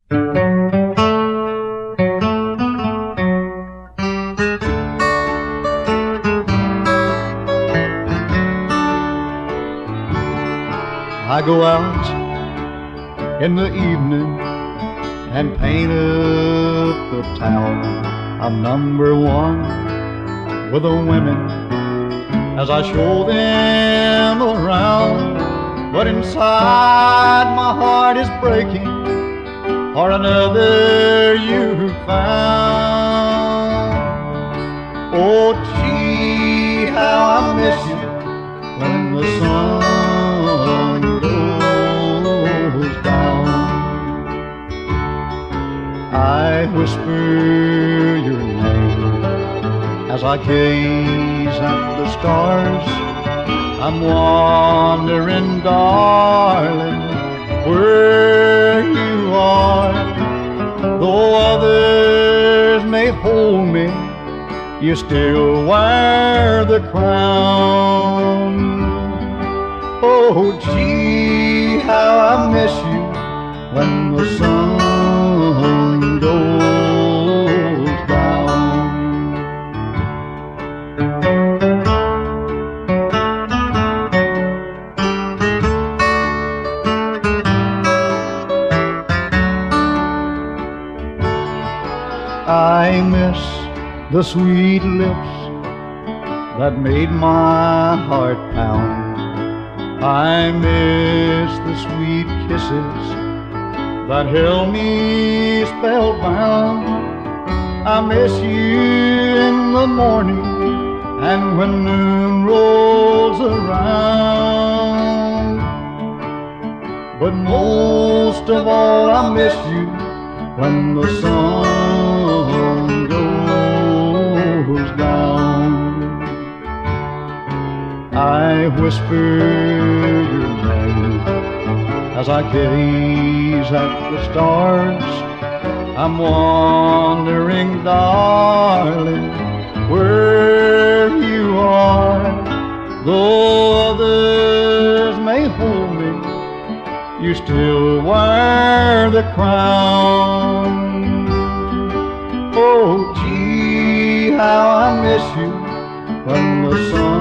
I go out in the evening and paint up the town. I'm number one with the women as I show them around. But inside my heart is breaking for another you found. Oh, gee, how I miss you when the sun goes down. I whisper your name as I gaze at the stars. I'm wondering, darling, where you are. Though others may hold me, you still wear the crown. Oh, gee, how I miss you when the sun goes down. I miss the sweet lips that made my heart pound. I miss the sweet kisses that held me spellbound. I miss you in the morning and when noon rolls around. But most of all I miss you when the sun goes down. I whisper your name as I gaze at the stars. I'm wondering, darling, where you are. Though others may hold me, you still wear the crown. Oh, gee, how I miss you when the sun